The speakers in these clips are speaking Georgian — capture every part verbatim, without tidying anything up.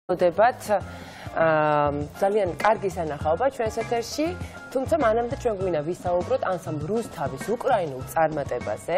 დებათ ძალიან კარგი სანახაობა ჩვენს ეთერში, თუმცა მანამდე ჩვენ გვინდა ვისაუბროთ ანსამბლ რუსთავის უკრაინულ წარმატებაზე.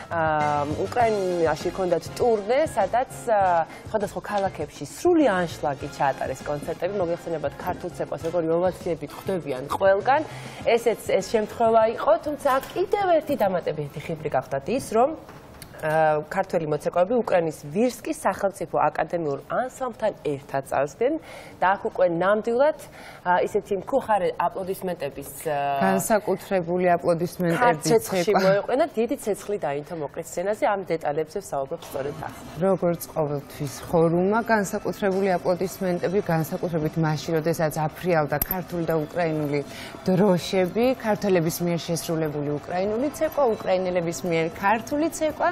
უკრაინაში ჰქონდათ ტურნე, სადაც სხვადასხვა ქალაქებში სრული ანშლაგი ჩაატარეს კონცერტები, მოგეხსენებათ ქართულ ცეკვას, როგორი ოვაციებით ხვდებიან ყველგან. ესეც ეს შემთხვევა იყო, თუმცა კიდევ ერთი დამატებითი ხიბრი გახდათ ის, რომ ქართველი მოცეკვავეები უკრაინის ვირსკის სახელმწიფო აკადემიურ ანსამბლთან ერთად წავსდნენ და აქ უკვე ნამდვილად ისეთი მკუხარე აპლოდისმენტების განსაკუთრებული აპლოდისმენტების ცეცხლში მოეყვანა დიდი ცეცხლი დაინთო მოკლედ სცენაზე ამ დეტალებზე ვსაუბრობ სწორედ ახლა. როგორც ყოველთვის ხორუმა განსაკუთრებული აპლოდისმენტები განსაკუთრებით მაშინ როდესაც აფრიალდა ქართული და უკრაინული დროშები, ქართველების მიერ შესრულებული უკრაინული ცეკვა, უკრაინელების მიერ ქართული ცეკვა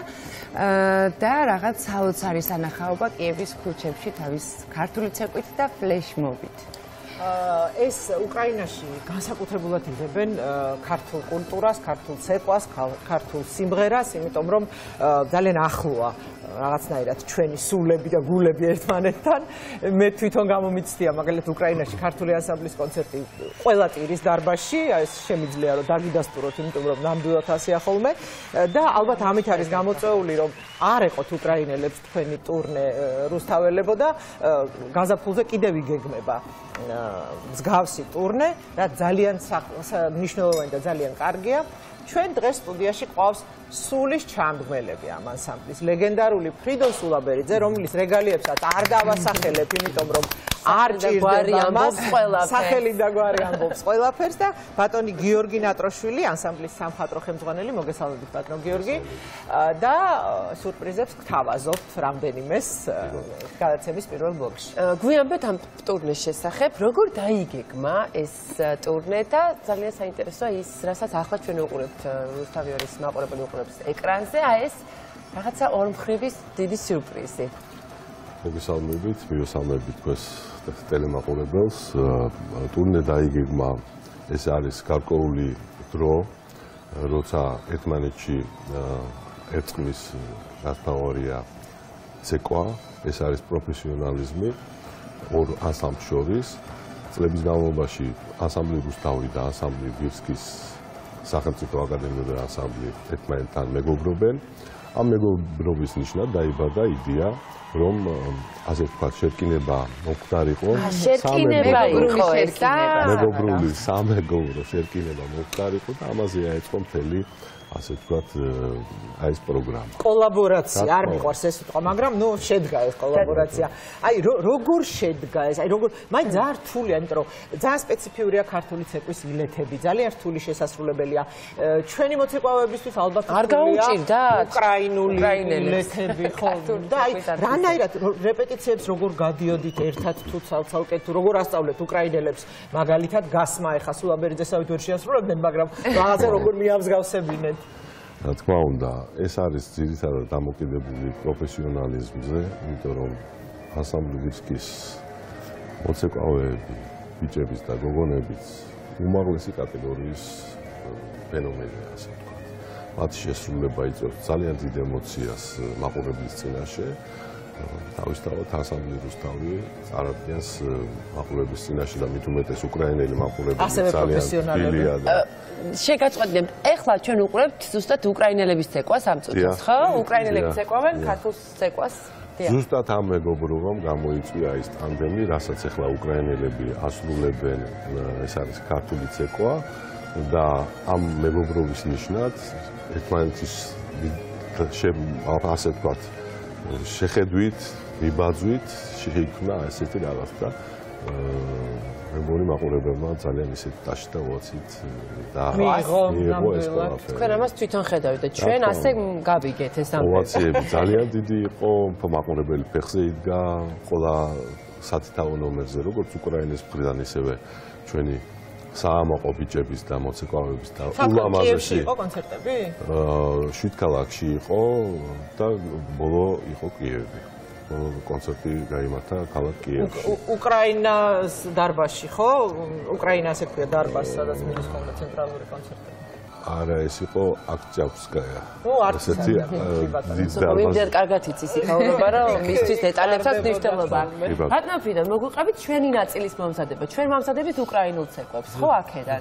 და რაღაც საოცარი სანახაობა კიევის ქუჩებში თავის ქართული ცეკვით და ფლეშმობით. ეს უკრაინაში განსაკუთრებულად იღებენ ქართულ კულტურას, ქართულ ცეკვას, ქართულ სიმღერას, იმიტომ რომ ძალიან ახლოა რაღაცნაირად ჩვენი სულები და გულები ერთმანეთთან. მე თვითონ გამომიცდია მაგალითად უკრაინაში ქართული ანსამბლის კონცერტი ყველა ტირის დარბაზში, ეს შემიძლია რომ დაგიდასტუროთ, იმიტომ რომ ნამდვილად ასეა ხოლმე და ალბათ ამით არის გამოწვეული რომ არ ეყოთ უკრაინელებს თქვენი ტურნე რუსთაველებო და გაზაფხულზე კიდევ იგეგმება მსგავსი ტურნე, რაც ძალიან მნიშვნელოვანი და ძალიან კარგია. ჩვენ დღეს სტუდიაში ყავს სულის ჩამდგმელები ამ ანსამბლის, ლეგენდარული ფრიდონ სულაბერიძე, რომლის რეგალიებსაც არ დავასახელებ, იმიტომ რომ არ ჭირდება მას სახელი და გვარი ამბობს ყველაფერს და ბატონი გიორგი ნატროშვილი, ანსამბლის სამხატვრო ხელმძღვანელი, მოგესალმებით ბატონო გიორგი და სურპრიზებს გთავაზობთ რამდენიმეს გადაცემის პირველ ბლოკში. გვიანბეთ ამ ტურნეს შესახებ, როგორ დაიგეგმა ეს ტურნე და ძალიან საინტერესოა ის, რასაც ახლა ჩვენ ვუყურებთ რუსთავი ორის მაყურებელი უყურებს ეკრანზე, აი ეს რაღაცა ორმხრივის დიდი სიურპრიზი. მოგესალმებით, მივესალმებით თქვენს ტელემაყურებელს. ტურნე დაიგეგმა, ეს არის გარკვეული დრო, როცა ერთმანეთში ერწყმის გასავალია ცეკვა, ეს არის პროფესიონალიზმი ორ ანსამბლს შორის. წლების განმავლობაში ანსამბლი რუსთავი და ანსამბლი ვირსკის სახელმწიფო აკადემიური ანსამბლი ერთმანეთთან მეგობრობენ. ამ მეგობრობის ნიშნად დაიბადა იდეა, რომ ასე ვთქვათ, შერკინება მომხდარიყო. შერკინება იყო ეს და მეგობრული სამეგობრო შერკინება მომხდარიყო და ამაზე აეწყო მთელი ასე ვთქვათ, აი ეს პროგრამა. კოლაბორაცია, არ მიყვარს ეს სიტყვა, მაგრამ ნუ შედგა ეს კოლაბორაცია. აი როგორ შედგა ეს? აი როგორ მაინც ძალიან რთულია, იმიტომ რომ ძალიან სპეციფიურია ქართული ცეკვის ილეთები, ძალიან რთული შესასრულებელია. ჩვენი მოცეკვავეებისთვის ალბათ არ გაუჭირდა უკრაინული ილეთები, ხო? და აი რანაირად რეპეტიციებს როგორ გადიოდით ერთად თუ ცალ-ცალკე თუ როგორ ასწავლეთ უკრაინელებს, მაგალითად გასმა ეხა სულაბერიძესავით ვერ შეასრულებდნენ, მაგრამ რაღაცა როგორ მიამსგავსებინეთ? რა თქმა უნდა, ეს არის ძირითადად დამოკიდებული პროფესიონალიზმზე, იმიტომ რომ ანსამბლი ვირსკის მოცეკვავეები, ბიჭების და გოგონების უმაღლესი კატეგორიის ფენომენია, ასე ვთქვათ. მათი შესრულება იწვევს ძალიან დიდ ემოციას მაყურებლის წინაშე. თავისთავად ანსამბლი რუსთავი წარადგენს მაყურებლის წინაშე და მით უმეტეს უკრაინელი მაყურებელი ძალიან ფილია და შეგაწყვეტნებთ, ეხლა ჩვენ უყურებთ ზუსტად უკრაინელების ცეკვას ამ წუთს, ხო? უკრაინელები ცეკვავენ ქართულ ცეკვას. ზუსტად ამ მეგობრობამ გამოიწვია ის ტანდემი, რასაც ეხლა უკრაინელები ასრულებენ, ეს არის ქართული ცეკვა და ამ მეგობრობის ნიშნად ერთმანეთის ასე ვთქვათ შეხედვით, მიბაძვით შეიქმნა ესეთი რაღაც და მე მგონი მაყურებელმა ძალიან ისეთი ტაში და უაცით და მიიღო ეს ყველაფერი. თქვენ ამას თვითონ ხედავთ და ჩვენ ასე გავიგეთ ეს ამბები. ოვაციები ძალიან დიდი იყო, მაყურებელი ფეხზე იდგა ყველა სათითაო ნომერზე, როგორც უკრაინის მხრიდან, ისევე ჩვენი საამაყო ბიჭების და მოცეკვავეების და ულამაზესი იყო კონცერტები? შვიდ ქალაქში იყო და ბოლო იყო კიევი. ბოლო კონცერტი გაიმართა ქალაქ კიევში. უკრაინას დარბაზში, ხო? უკრაინა ასე ქვია დარბაზს, სადაც მიდის ხოლმე ცენტრალური კონცერტები. არა, ეს იყო აკჭავსკაია. ო, არც იმდენად კარგად იცის იქაურობა, რომ მისთვის დეტალებსაც მნიშვნელობა აქვს. ბატონო ფრიდონ, მოგვიყვებით ჩვენი ნაწილის მომზადება. ჩვენ მომზადებით უკრაინულ ცეკვებს, ხო აქედან?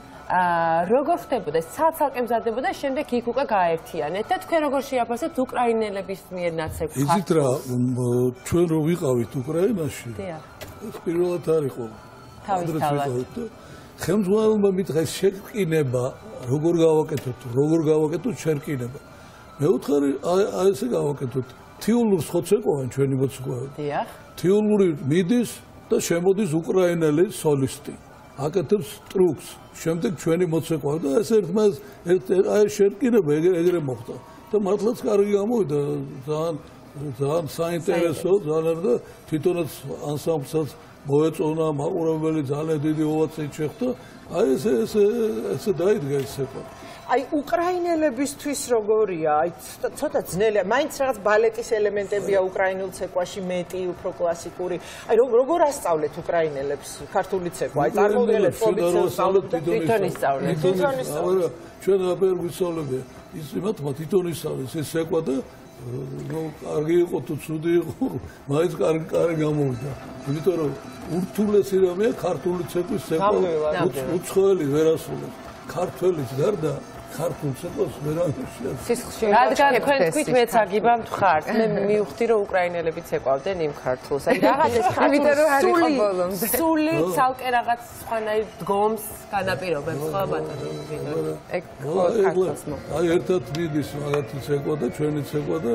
აა როგორ ხდებოდა ეს ცალ-ცალკე მზადდებოდა, შემდეგ იქ უკვე გააერთიანეთ და თქვენ როგორ შეაფასებთ უკრაინელების მიერ ნაცეკვს? იცით რა, ჩვენ რო ვიყავით უკრაინაში, ეს პირველად არ იყო. თავისთავად. ხელმძღვანელმა მითხრეს შეკინება, როგორ გავაკეთოთ, როგორ გავაკეთოთ შეკინება. მეუთხარი აი ესე გავაკეთოთ. თიულურს ხო ცეკვავენ ჩვენი მოცეკვავეები. დიახ. თიულური მიდის და შემოდის უკრაინელი სოლისტი. აკეთებს ტრუქს. შემდეგ ჩვენი მოცეკვავე და ეს ერთმა ერთ აი შეკინება ეგრე მოხდა. და მართლაც კარგი გამოვიდა, ძალიან ძალიან საინტერესო, ძალიან და თვითონაც ანსამბლსაც მოეწონა მაყურებელი ძალიან დიდი ოვაციით შეხვდა. აი ეს ეს ესე დაიდგა ეს ცეკვა. აი უკრაინელებისთვის როგორია? აი ცოტა ძნელია. მაინც რაღაც ბალეტის ელემენტებია უკრაინულ ცეკვაში მეტი, უფრო კლასიკური. აი როგორ ასწავლეთ უკრაინელებს ქართული ცეკვა? აი წარმოგიდგენთ კომპიუტერს თვითონ ისწავლეთ. თვითონ ისწავლეთ. ჩვენ აბერ ვისწავლებია. ის იმათმა თვითონ ისწავლეს ეს ცეკვა და ну, კარგი იყო თუ ცუდი იყო, მაინც კარგი კარგი გამოვიდა. იმიტომ რომ ურთულესი რამეა ქართული ცეკვის ცეკვა. უცხოელი ვერ ასრულებს. ქართველის გარდა ქართულ ცეკვას ვერ ასრულებს. რადგან თქვენ თქვით მეც აგიბამ ხართ, მე მივხვდი რომ უკრაინელები ცეკვავდნენ იმ ქართულს. აი რაღაც ეს ქართული სული ცალკე რაღაც სხვანაირ დგომს განაპირობებს ხო ბატონო? ეგ ქართულს მოხდა. აი ერთად მიდის მაგათი ცეკვა და ჩვენი ცეკვა და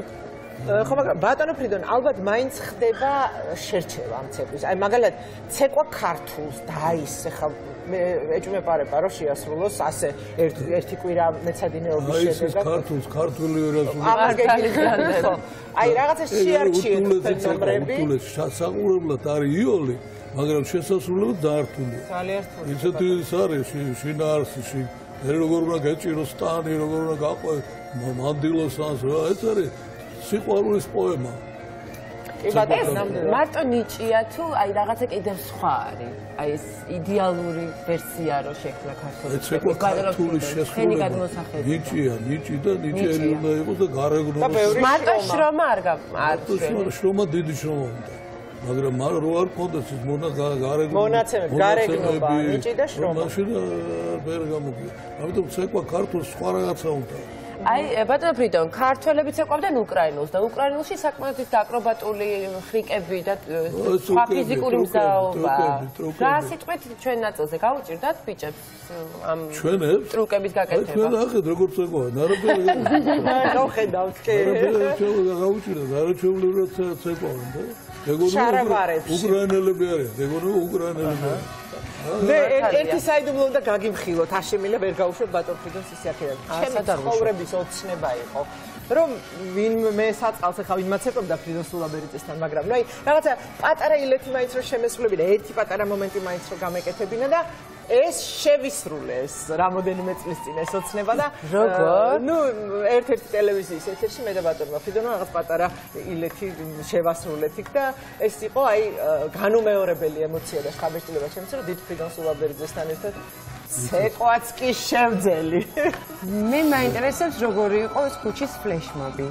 ხო მაგრამ ბატონო ფრიდონ ალბათ მაინც ხდება შერჩევა ამ ცეკვის. აი მაგალითად ცეკვა ქართულს და ის ახლა მე ეჭვმეპარება რომ შეასრულოს ასე ერთი კვირა მეცადინეობის შედეგად. აი ეს ქართულს ქართული ვერ ასრულებს. აი რაღაცა შეარჩიეთ ფენომენები. საყურებლად არის იოლი, მაგრამ შესასრულებლად დაართულია. ძალიან რთული. ისეთ ის არის შინაარსში, როგორ უნდა გეჭიროს სტანი, როგორ უნდა გაყვე მანდილოს ანს რა, ეს არის სიყვარულის პოემა. მარტო ნიჭია თუ აი რაღაცა კიდევ სხვა არის. აი ეს იდეალური ვერსია რო შექმნა ქართული ცეკვა. ქართული შესრულება. ნიჭია, ნიჭი და ნიჭიერი უნდა იყოს და გარეგნობა. მარტო შრომა არ გაქვს. შრომა დიდი შრომა უნდა. მაგრამ რო არ კონდეს ის მონა გარეგნობა. მონაცემები, გარეგნობა, ნიჭი და შრომა. მაშინ ვერ გამოგია. ამიტომ ცეკვა ქართულს სხვა რაღაცა უნდა. აი ბატონო ფრიდონ, ქართველები ცეკვავდნენ უკრაინულს და უკრაინულში საკმაოდ აკრობატული ხრიკები და სხვა ფიზიკური მზაობა. გაასიტყვეთ ჩვენ ნაწილზე, გაუჭირდათ ბიჭებს ამ ტრუკების გაკეთება. ჩვენ ნახეთ როგორ ცეკვავენ, არაფერი. გავხედავთ კი. გაუჭირდათ, არაჩვეულებრივად ცეკვავენ და შარაბარებში. უკრაინელები არიან, ეგონო უკრაინელები. მე ერთი საიდუმლო უნდა გაგიმხილოთ, აშემილა ვერ გავუშვებ ბატონ ფრიდონს ისე აქედან. ჩემი ცხოვრების ოცნება იყო, რომ ვინმე საწყალს ახლა ვინ მაცეკვებდა ფრიდონ სულაბერიძესთან, მაგრამ ნუ აი რაღაცა პატარა ილეთი მაინც რომ შემესრულებინა, ერთი პატარა მომენტი მაინც რომ გამეკეთებინა და ეს შევისრულეს რამოდენიმე წლის წინ ეს ოცნება და როგორ? ნუ ერთ-ერთი ტელევიზიის ეთერში მე და ბატონმა ფრიდონმა რაღაც პატარა ილეთი შევასრულეთ იქ და ეს იყო აი განუმეორებელი ემოცია და ხაბეჭდილება შემცირა დიდ ფრიდონ სულაბერიძესთან ერთად ცეკვაც კი შევძელი. მე მაინტერესებს როგორი იყო ეს ქუჩის ფლეშმობი.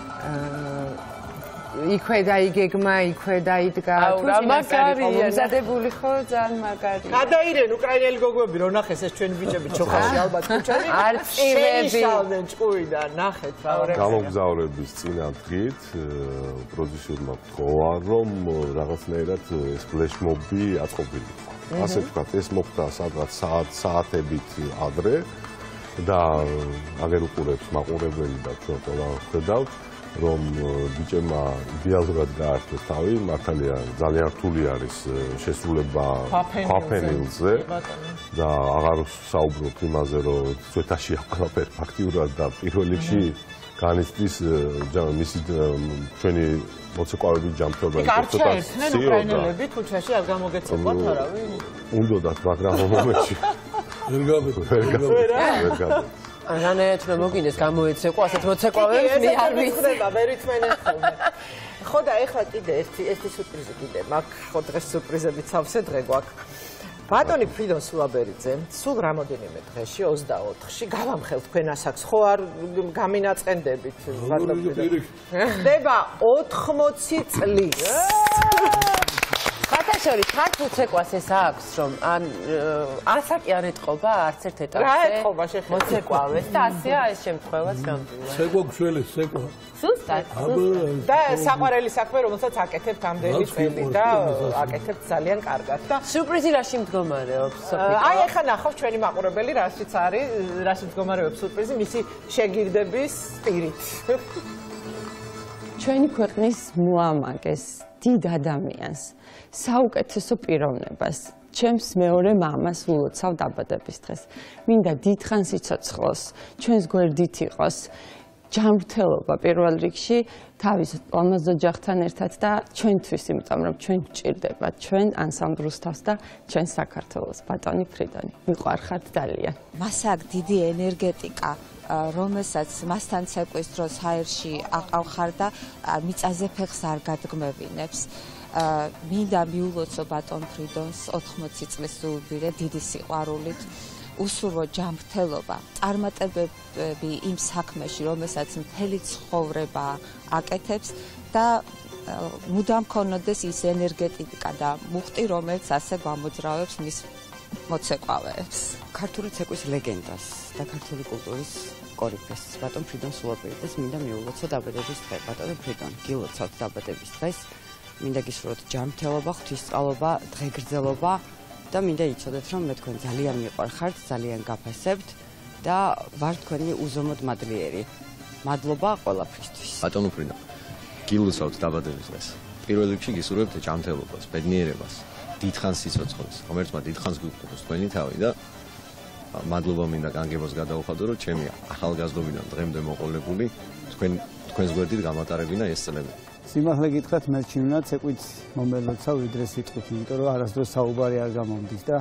იქვე დაიგეგმა, იქვე დაიდგა. თუ მაგარია, მომზადებული ხო, ძალიან მაგარია. გადაირენ უკრაინელი გოგოები, რო ნახეს ეს ჩვენი ბიჭები ჩოხაში ალბათ ქუჩაზე. არწივები. შეიშალდნენ ჭკუიდან, ნახეთ რა. გამოგზავრების წინა დღით პროდიუსერმა თქვა, რომ რაღაცნაირად ეს ფლეშმობი აწყობილი. ასე ვთქვათ, ეს მოხდა სადღაც საათ საათებით ადრე და აგერ უყურებს მაყურებელი და ჩვენ ყველა ხედავთ, რომ ბიჭებმა იდეალურად გაართეს თავი, მართალია ძალიან რთული არის შესრულება ქვაფენილზე და აღარ საუბრობთ იმაზე, რომ სვეტაში ყველაფერი ფაქტიურად და პირველ რიგში განიცდის მისი ჩვენი მოცეკვავეები ჯანმრთელობა. იქ არ ჩაერთნენ უკრაინელები ქუჩაში არ გამოგეცეკვათ არავინ? უნდათ, მაგრამ მომენტში ვერ გავიგე. ვერ გავიგე. რანაირად რომ მოგინდეს გამოეცეკვო ასეთ მოცეკვავეებს მე არ ვიცხდება, ვერ ითმენე ხოლმე. ხო და ეხლა კიდე ერთი ერთი სურპრიზი კიდე მაქვს, ხო დღეს სურპრიზებით სავსე დღე გვაქვს. ბატონი ფრიდონ სულაბერიძე, სულ რამოდენიმე დღეში ოცდაოთხში გავამხელ თქვენ ასაკს, ხო არ გამინაწყენდებით? ხდება ოთხმოცი წლის. ხათაშორის ქართულ ცეკვას ეს აქვს, რომ ან ასაკი არ ეტყობა არც ერთ ეტაპზე. რა ეტყობა შეხება? მოცეკვავეს და ასეა ეს შემთხვევაც ნამდვილად. ცეკვა გშველის ცეკვა. სუსტად. და საყვარელი საქმე, რომელსაც აკეთებთ ამდენი წელი და აკეთებთ ძალიან კარგად და სიურპრიზი რაში მდგომარეობს? აი ახლა ნახავთ ჩვენი მაყურებელი რაშიც არის, რაში მდგომარეობს სიურპრიზი მისი შეგირდების პირით. ჩვენი ქვეყნის მოამაგეს დიდ ადამიანს, საუკეთესო პიროვნებას, ჩემს მეორე მამას ულოცავ დაბადების დღეს. მინდა დიდხანს იცოცხლოს, ჩვენს გვერდით იყოს. ჯანმრთელობა პირველ რიგში თავის ლამაზ ოჯახთან ერთად და ჩვენთვის, იმიტომ რომ ჩვენ გვჭირდება ჩვენ ანსამბლ რუსთავს და ჩვენ საქართველოს. ბატონი ფრიდონი, მიყვარხართ ძალიან. მას აქვს დიდი ენერგეტიკა, რომელსაც მასთან ცეკვის დროს ჰაერში აყავხარ და მიწაზე ფეხს არ გადგმევინებს. მინდა მიულოცო ბატონ ფრიდონს ოთხმოცი წლის იუბილე დიდი სიყვარულით. უსურვო ჯანმრთელობა, წარმატებები იმ საქმეში, რომელსაც მთელი ცხოვრება აკეთებს და მუდამ ქონოდეს ის ენერგეტიკა და მუხტი, რომელიც ასე გამოძრავებს მის მოცეკვავეებს. ქართული ცეკვის ლეგენდას და ქართული კულტურის კორიფეს, ბატონ ფრიდონ სულაბერიძეს მინდა მიულოცო დაბადების დღე. ბატონო ფრიდონ, გილოცავთ დაბადების დღეს. მინდა გისურვოთ ჯანმრთელობა, ღვთისწყალობა, დღეგრძელობა. და მინდა იცოდეთ, რომ მე თქვენ ძალიან მიყვარხართ, ძალიან გაფასებთ და ვარ თქვენი უზომოდ მადლიერი. მადლობა ყველაფრისთვის. ბატონო ფრიდონ, გილოცავთ დაბადების დღეს. პირველ რიგში გისურვებთ ჯანმრთელობას, ბედნიერებას, დიდხანს სიცოცხლეს, ღმერთმა დიდხანს გიუღწევოს თქვენი თავი და მადლობა მინდა განგებას გადაუხადო, რომ ჩემი ახალგაზრდობიდან დღემდე მოყოლებული თქვენ თქვენს გვერდით გამატარებინა ეს წლები. სიმართლე გითხრათ, მე ჩინა ცეკვით მომელოცა ვიდრე სიტყვით, იმიტომ რომ არასდროს საუბარი არ გამომდის და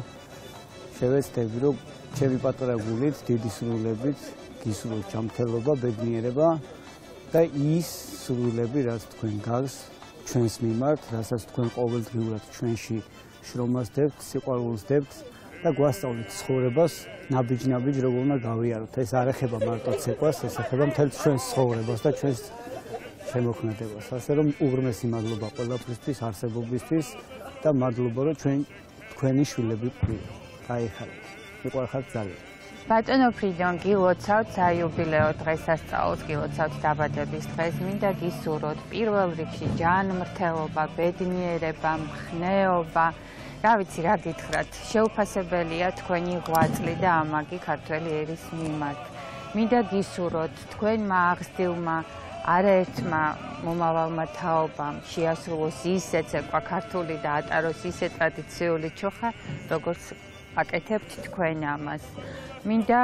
შევეცდები, რომ ჩემი პატარა გულით, დიდი სრულებით გისურვოთ ჯანმრთელობა, ბედნიერება და ის სრულები, რაც თქვენ გავს ჩვენს მიმართ, რასაც თქვენ ყოველდღიურად ჩვენში შრომას დებთ, სიყვარულს დებთ და გვასწავლით ცხოვრებას ნაბიჯ-ნაბიჯ როგორ უნდა გავიაროთ. ეს არ ეხება მარტო ცეკვას, ეს ეხება მთელ ჩვენს ცხოვრებას და ჩვენს შემოქმედებას. ასე რომ უღრმესი მადლობა ყველაფრისთვის, არსებობისთვის და მადლობა, რომ ჩვენ თქვენი შვილები გვყავთ. გაიხარეთ. მიყვარხართ ძალიან. ბატონო ფრიდონ, გილოცავთ საიუბილეო დღესასწაულს, გილოცავთ დაბადების დღეს. მინდა გისურვოთ პირველ რიგში ჯანმრთელობა, ბედნიერება, მხნეობა. რა ვიცი, რა გითხრათ, შეუფასებელია თქვენი ღვაწლი და ამაგი ქართველი ერის მიმართ. მინდა გისურვოთ თქვენმა აღზრდილმა არაერთმა მომავალმა თაობამ შეასრულოს ისე ცეკვა ქართული და ატაროს ისე ტრადიციული ჩოხა, როგორც აკეთებთ თქვენ ამას. მინდა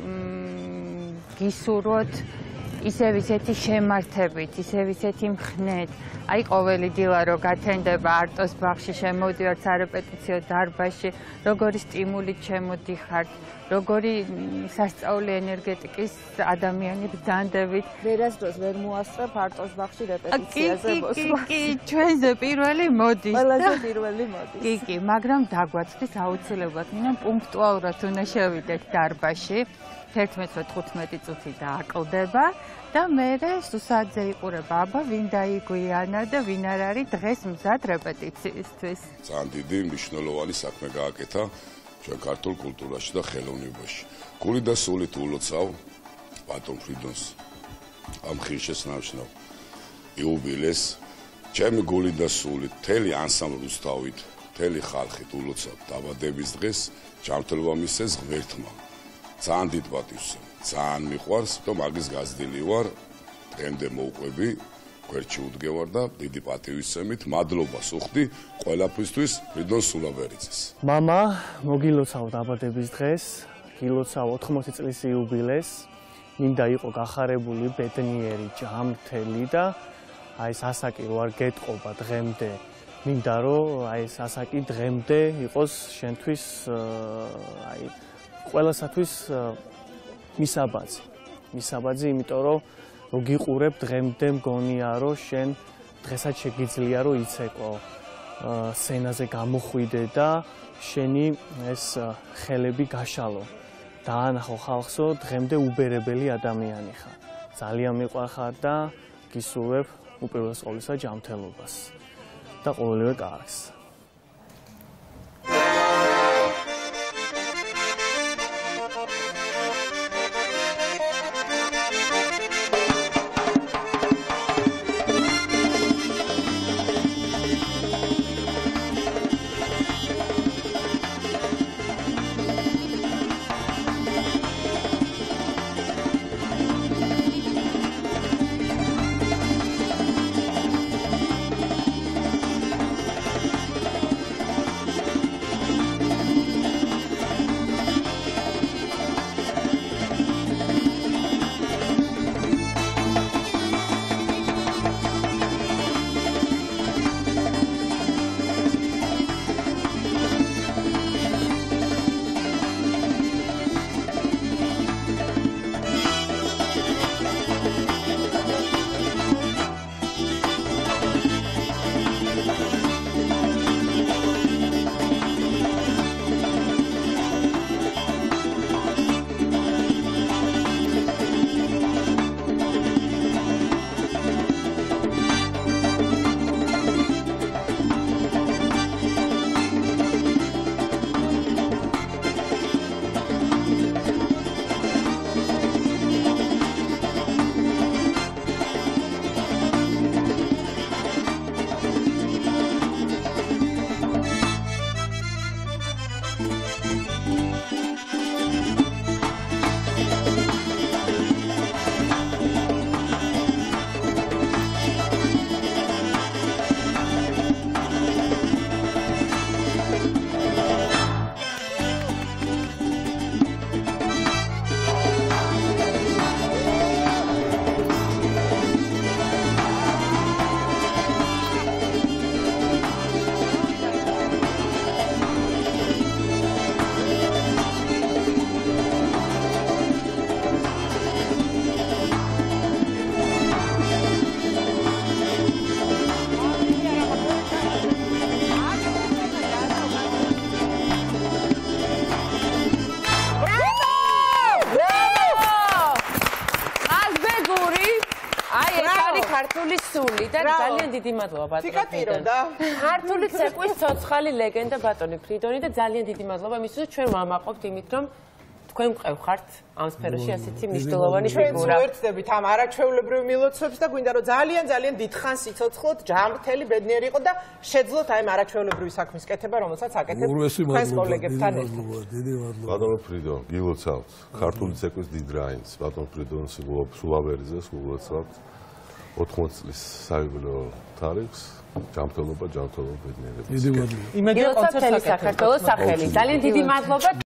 გისურვოთ ისევ ისეთი შემართებით, ისევ ისეთი მხნედ. აი ყოველი დილა რო გათენდება არტოს ბაღში, შემოდივართ სარეპეტიციო დარბაზში, როგორი სტიმულით შემოდიხართ, როგორი სასწაული ენერგეტიკის ადამიანი ბრძანდებით. ვერასდროს ვერ მოასწრებ არტოს ბაღში რეპეტიციაზე მოსვლა. კი, კი, ჩვენზე პირველი მოდის. ყველაზე პირველი მოდის. კი, კი, მაგრამ დაგვაცხადეთ აუცილებლად, მინდა პუნქტუალურად უნდა შევიდეთ დარბაზში. თერთმეტ თხუთმეტი წუთი დააკლდება და მერე სუსაძე იყურება აბა ვინ დაიგვიანა და ვინ არ არის დღეს მზად რეპეტიციისთვის. ძალიან დიდი მნიშვნელოვანი საქმე გააკეთა ჩვენ ქართულ კულტურაში და ხელოვნებაში. გული და სულით ულოცავ ბატონ ფრიდონს ამ ღირსშესანიშნავ იუბილეს. ჩემი გული და სულით, მთელი ანსამბლი რუსთავით, მთელი ხალხით ულოცავ დაბადების დღეს, ჯანმრთელობა მისცეს ღმერთმა. ძალიან დიდ პატივს, ძალიან მიყვარს, რომ მაგის გაზრდილი ვარ, დღემდე მოვყვები, გვერდში უდგევარ და დიდი პატივისცემით მადლობას უხდი ყველაფრისთვის ფრიდონ სულაბერიძეს. მამა, მოგილოცავ დაბადების დღეს, გილოცავ ოთხმოცი წლის იუბილეს, მინდა იყო გახარებული, ბედნიერი, ჯანმრთელი და აი ეს ასაკი რო არ გეტყობა დღემდე, მინდა რომ აი ეს ასაკი დღემდე იყოს შენთვის აი ყველასათვის მისაბაძი. მისაბაძი, იმიტომ რომ გიყურებ დღემდე მგონია რომ შენ დღესაც შეგიძლია რომ იცეკვო. სცენაზე გამოხვიდე და შენი ეს ხელები გაშალო. დაანახო ხალხსო, დღემდე უბერებელი ადამიანი ხარ. ძალიან მიყვარხარ და გისურვებ უპირველეს ყოვლისა ჯანმრთელობას და ყოველივე კარგს. ძალიან დიდი მადლობა ბატონო ფრიდონ. ქართული ცეკვის ცოცხალი ლეგენდა ბატონი ფრიდონი და ძალიან დიდი მადლობა იმისთვის, რომ ჩვენ ვამაყობთ იმით, რომ თქვენ მყევხართ ამ სფეროში ასეთი მნიშვნელოვანი ფიგურა. ჩვენ ვერთდებით ამ არაჩვეულებრივ მილოცვებს და გვინდა რომ ძალიან ძალიან დიდხანს იცოცხლოთ, ჯანმრთელი, ბედნიერი იყო და შეძლოთ აი ამ არაჩვეულებრივი საქმის კეთება, რომელსაც აკეთებ თქვენს კოლეგებთან ერთად. დიდი მადლობა. ბატონო ფრიდონ, გილოცავთ ქართული ცეკვის დიდ რაინდს, ბატონ ფრიდონ სულაბერიძეს გულოცავთ. ოთხმოცი წლის საიუბილეო თარიღს, ჯანმრთელობა, ჯანმრთელობა, ბედნიერება. დიდი მადლობა. იმედია კონცერტს საქართველოს სახელი. ძალიან დიდი მადლობა.